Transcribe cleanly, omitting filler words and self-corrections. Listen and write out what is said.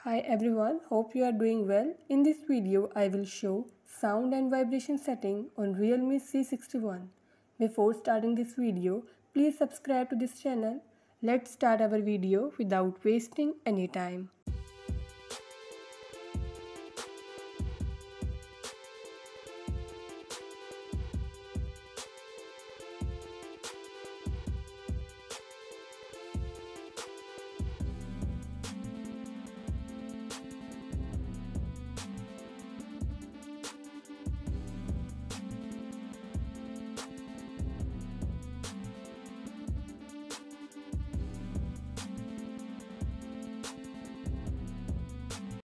Hi everyone, hope you are doing well. In this video, I will show sound and vibration setting on Realme C61. Before starting this video, please subscribe to this channel. Let's start our video without wasting any time.